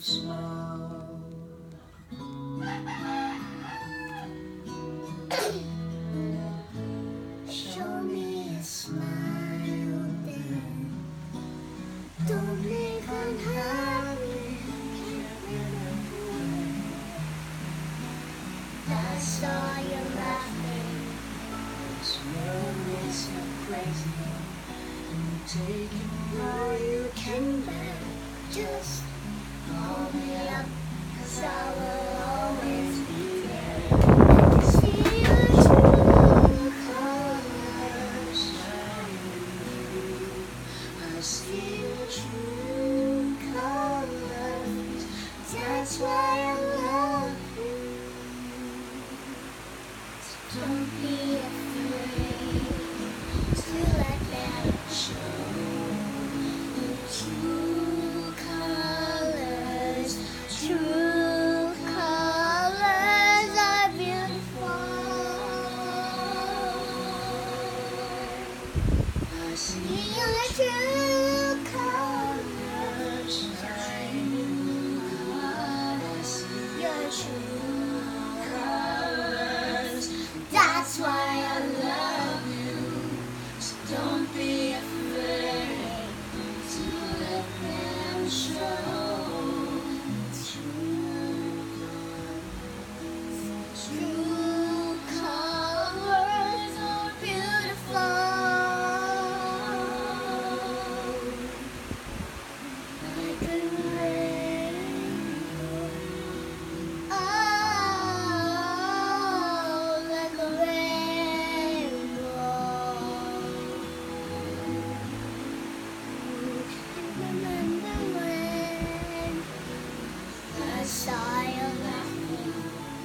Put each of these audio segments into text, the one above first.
smile. Show me a smile then. Don't make unhappy. I saw you laughing. This world is so crazy, and taking all you can bear. Just call me up, 'cause I will always be there. I see your true colors. I see your true colors. That's why I love you. So don't be afraid to let them show. The true colors, true colors are beautiful. I see See your true colors shining. I see Your true colors. That's why I love you. So don't be afraid to let them show. True colors are beautiful. Like a rainbow. Oh, like a rainbow. Remember when I saw you laughing?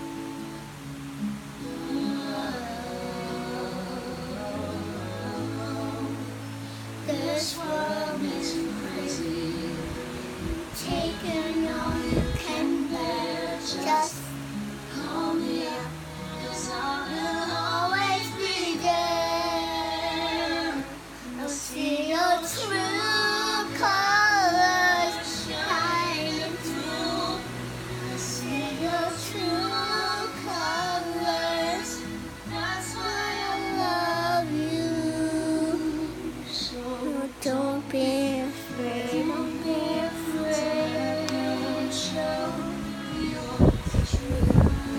This world makes you crazy. Taking all you can bear. Just call me up, 'cause I will always be there. I'll see your true colors shining through. I'll see your true colors. That's why I love you. So don't be afraid. Don't be afraid. Show your true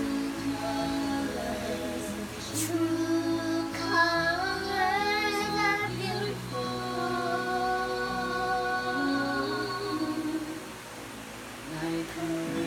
colors. True colors are beautiful. like a